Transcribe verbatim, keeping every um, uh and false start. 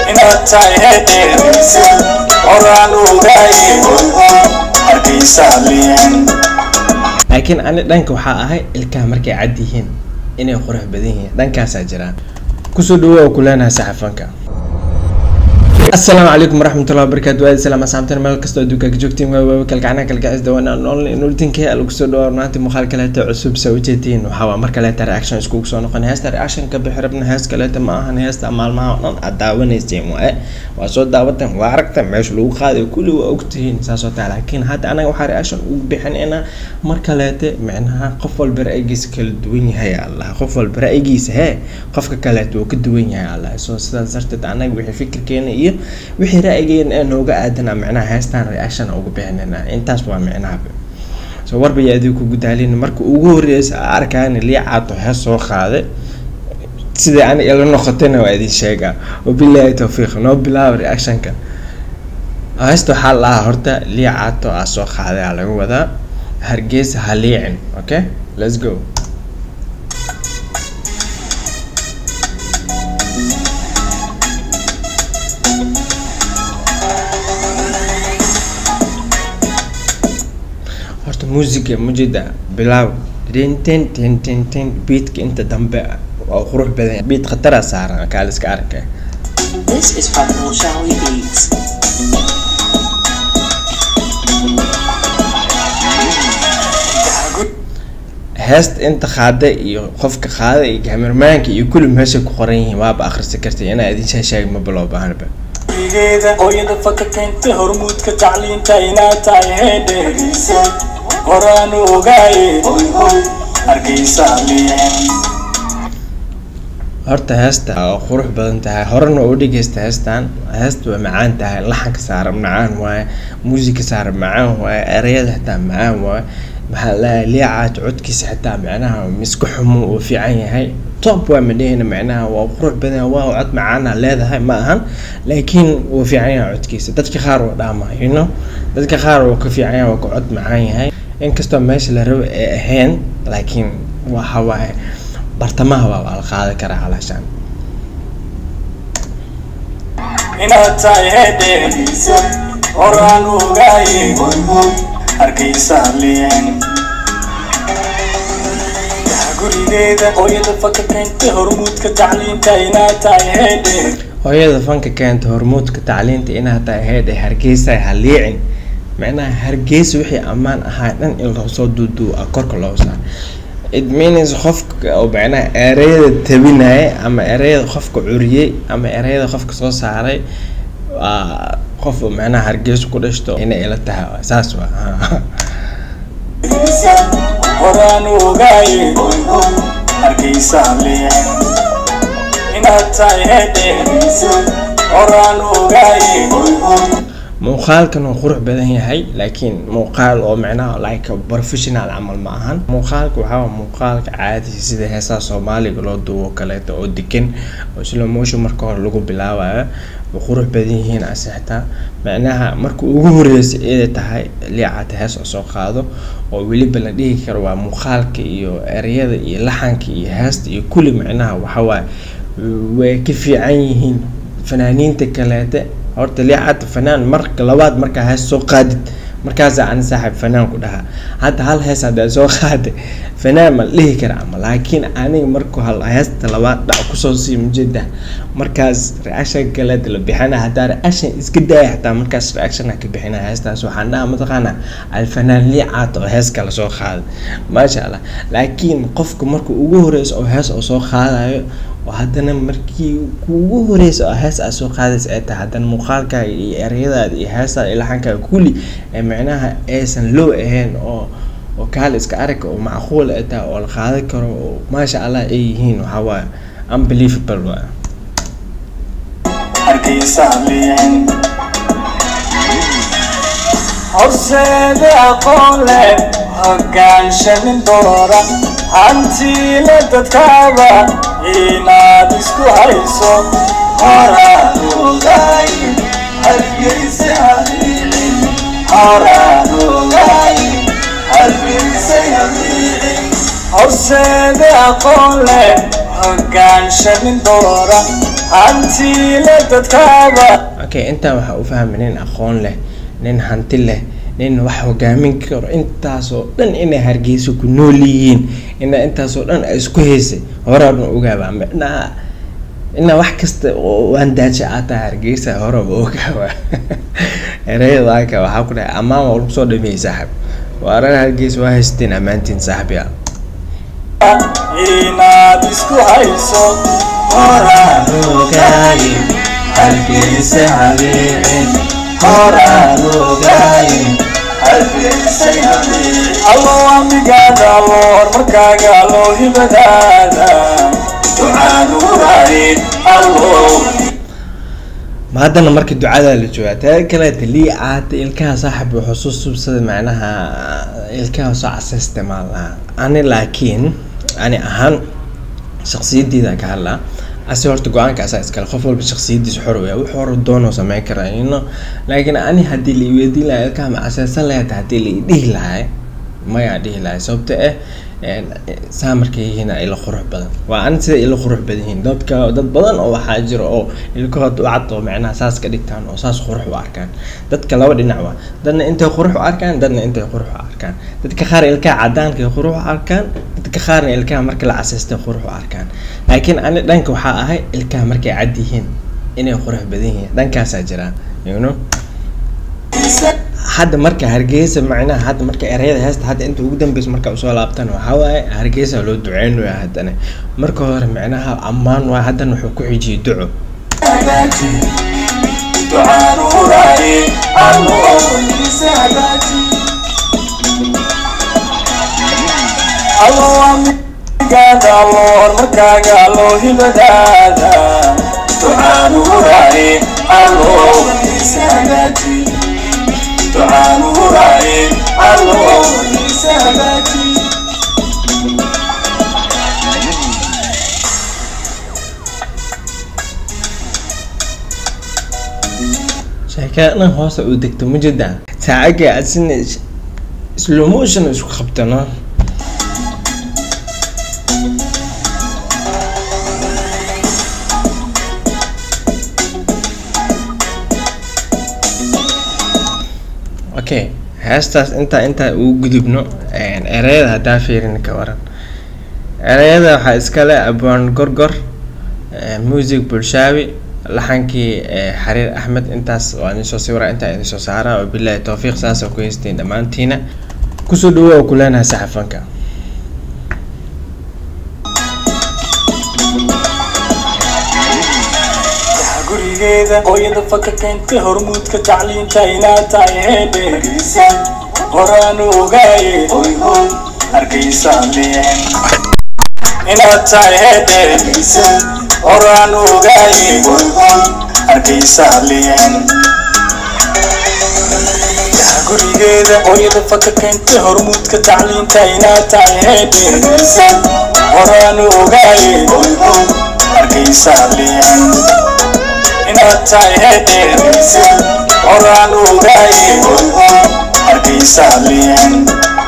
inaad tahay heedheeriisa horaan ogaayay hargeysaa liyan laakiin ani dhanka waxaa ahay ilkaha markay cad yihiin inay qurux badan yihiin dhankaasaa jiraan kusoo dhawow oo kuleenaha saxafanka السلام عليكم ورحمة الله وبركاته. وهذا السلام أسامتنا ملك استوديو كجوكتين وكالكعنا كالكعز دوانا نقول نقولتين كه الكسر دور ناتي مخالكلات عصب سويتين وحوا مركلات رياكشن سكوك سو نقول هاست رياكشن كبحربنا هاست كلات معها هاست أمال معها الدعوة يستيموا إيه وصوت دعوتهم وعركتهم مش لو خاذ كل وقتهن ساسوت لكن هذا أنا وحا رياكشن وبحن أنا مركلات معناها قفل برأيجيس كل دوين هي الله قفل برأيجيس هي قفك كلات وكدوين هي الله سو صرت أنا وحي فكر كأنه إيه wixii ra'ayeen ee nooga aadana macnaha haystaan reaction ugu bixinayna intaas waa macnaha soo warbiya adigu ku gudaalin marka ugu horeeyay arkaan liicaato ha soo qaaday sida aan ila noqotayna waa idin sheega oo billahi tawfiiq no bilaw reaction kan haysto xal la horta liicaato aa soo qaaday laga wada hargeysa haliicin okay let's go موسيقى مجدة بلاو تين تين تين تين تين بيت كأنت دمبع أو خروج بدن بيت خطرة صار كالس كاركة. This is from Molshawi Beats. هست أنت خاده يخفك خاده يجمر مانك يكل مهسك قرينه ما بآخر سكرتي أنا أدين شيء شيء ما بلو بهنا ب. hooyada faka keentay hormuudka tacliinta inaad tahay heedheeriisa horaan ogaayay hargeysaa liyan horta heesta oo qurux badan tahay horena oo dhigeysta heestan heesta waa macaan tahay laxanka saaran macaan waaye muusiga saaran macaan waaye erayada xitaa macaan waaye maxaa la liicaad codkiisa xitaa macnaha misku xumo oo fiican yahay top waa madheena macnaha waa qurux badan waa cod macaan leedahay ma ahan laakiin uu fiican yahay codkiisa dadka qaar oo dhaama you know dadka qaar oo ka fiican yahay oo cod macaan yahay in kasto meesha la rabo ee ahayn laakiin waxa waaye bartamaha waa la qaadi karaa halashan inaad tahay heedheeriisa horaan ogaayay hargeysaa liyan gurigeeda hooyada fanka keentay hormuudka tacliinta inaad tahay heedhe hooyada fanka keentay hormuudka tacliinta inaad tahay heedhe hargeysa haliicin macnaha hargeysa wixii ammaan ahaa dhan in loo soo duuduo korka loo saar it means qofka oo macnaha erayada tabinaya ama erayada qofka curiyay ama erayada qofka soo saaray qof macnaha hargeysa ku dhashto inay ila tahay saas waa horaan ogaayay hargeysaa liyan inaad tahay heedheeriisa horaan ogaayay muuqaalkan uu qurux badan yahay laakiin muuqaal oo macnaha like professional amal ma ahan muuqaalku waxa muuqaalka caadi sida heesaha Soomaaliga loo duubo kaleeto oo degan oo slow motion marka hore lagu bilaabayo qurux badan yihiin asixta macnaha marka ugu horeysay ee tahay liicad hees soo qaado oo waliba la dhigi karo waa muuqaalka iyo erayada iyo laxanka iyo heesta iyo kulli macnaha waxa waa way ka fiican yihiin fanaaniinta kaleete horta liicad fanaan marka labaad marka hees soo qaadid markaas aan saaxib fanaan ku dhaha hadda hal hees hada soo qaade fanaan ma lihi kara ama laakiin aniga marka hal heesta labaad dhac ku soo sii mujida markaas reaction kale la bixina hada reaction iska daay hatta markaas reaction ka bixina heestaas waxaan dhaha mataqaana al fanaan liicad oo hees kala soo qaad ma sha Allah laakiin qofku marka ugu horeeyay oo hees oo soo qaadayo وهذا مركي كوجو رئيس هسا أسوق هذا ساعتها هذا المقال كا رياضة هسا إلى حنكا كولي معناها إيسن لو إهين أو وكالس كأرك ومعقول إتا والخالد كرو ما شاء الله إيه هين وهوا unbelievable بقى. حسين أقوله هكان شمن دورة أنتي لتتكابا إنا ديسكو هايسو هرانو غاي هرقيس هاليلي هرانو غاي هرقيس هاليلي حسين أقوله هكان شمن دورة hanti leh dadkaaba. Okay, intaan waxaa u fahmay nin aqoon leh, nin hanti leh, nin wax hogaamin karo intaasoo dhan inay Hargeysa ku nool yihiin, ina intaasoo dhan ay isku heysay horaan ogaaba macnaa ina wax kasta oo aan daaja aata Hargeysa horaan ogaaba. Ereyadaaka waxaa ku dhahay amaan waa lagu soo dhameeyay saaxib, waa reer Hargeysa waa haysteen amaantiin saaxibiya inaad isku hayso horaan ogaay Hargeysa habeen horaan ogaay Hargeysa habeen allo amigaada allo horumarkaaga allo hibadaada ducaan uray allo ما هذا مركز دعاء للجوات كلا تلي عاد الكها صاحب وحصوص بصد معناها الكها صع سيستم أنا لكن أنا أهم شخصية دي ذاك هلا أسيرت جوان كأساس كالخوفل بالشخصية دي حروة وحور الدون وسمع كرائنه لكن أنا هدي لي ودي لا الكها مع أساسا لا تهدي لي دي لا ما يعديه لا سبت إيه سامركي هنا إلى خروج بدن وأنت إلى خروج بدين ضد ك ضد بدن أو حاجر أو الكهد وعطوا معنا أساس كديكتان أو أساس خروج وأركان ضد كلاود النعوة ضدنا أنت خروج وأركان ضدنا أنت خروج وأركان ضد كخار الك عدان كخروج وأركان ضد كخار الك مركل أساس تخروج وأركان لكن أنا دانك وحقها الك مركي عديهن إني خروج بدين دانك أساجرا you know حد مركا هرجيسة معناه حد مركا إرهيد هست حد أنت وجدًا بس مركا وصل لابتن وحواي هرجيسة لو دعين ويا هدنا مركا هو معناها أمان وهذا نحكوا يجي دعو. تعالوا وراي الله يسعدك شكلنا هو سعودك تمجدا تعاقي عسن سلو موشن شو خبطنا اوكي هاستاس انت انت وجدبنا يعني اريد هدا فيرن كورن اريد waxa iska leh abaan gorgor music bulshawi laxankii xariir axmed intaas waa in soo sawira inta in soo saara oo billahi tawfiiq saas oo ku heysteen dhamaantiina ku soo dhawow kulana saxafanka gurigeeda hooyada faka keentay hormuudka tacliinta inaad tahay heedheegisa horaan ogaaye hoy hoy Hargeysa leen inaad tahay heedheegisa horaan ogaaye hoy hoy Hargeysa leen gurigeeda hooyada faka keentay hormuudka tacliinta inaad tahay heedheegisa horaan ogaaye hoy hoy Hargeysa leen inaad tahay heedheegisa horaan ogaaye hoy hoy Hargeysa leen